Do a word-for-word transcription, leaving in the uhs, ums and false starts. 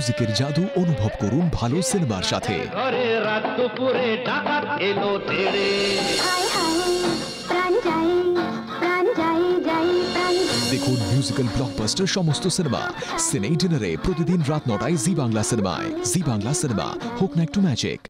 মিউজিকের জাদু অনুভব করুন ভালো সিনেমার সাথে। দেখুন মিউজিক্যাল ব্লকবাস্টার সমস্ত সিনেমা সিনে ডিনারে প্রতিদিন রাত নটায় জি বাংলা সিনেমায়। জি বাংলা সিনেমা হোক না একটু ম্যাজিক।